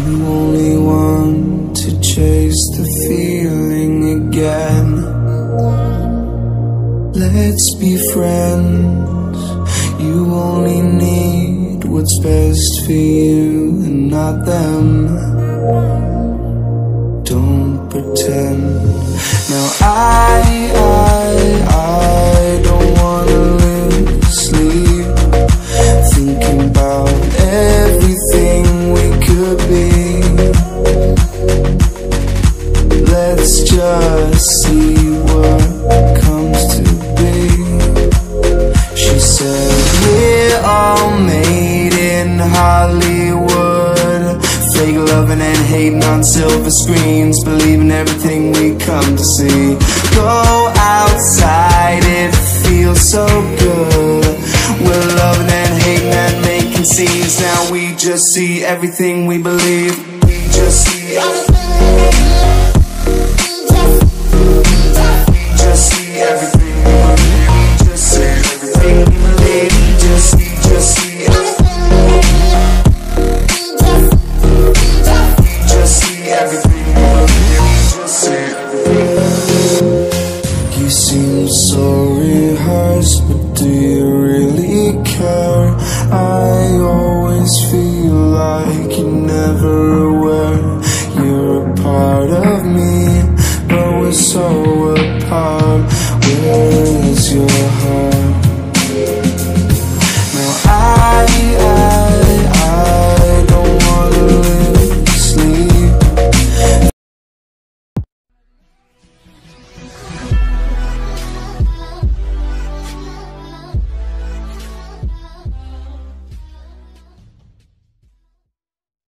You only want to chase the feeling again. Let's be friends. You only need what's best for you and not them. Don't pretend. Now I don't wanna lose sleep thinking about everything we could be. Let's just see what comes to be. She said we're all made in Hollywood, fake loving and hating on silver screens, believing everything we come to see. Go outside, it feels so good. We're loving and hating and making scenes. Now we just see everything we believe. We just see everything. We just see everything we believe. We just see everything we believe. We just see everything. We just see everything we believe. We just see everything. You seem so rehearsed, but do you really care? I always feel like you never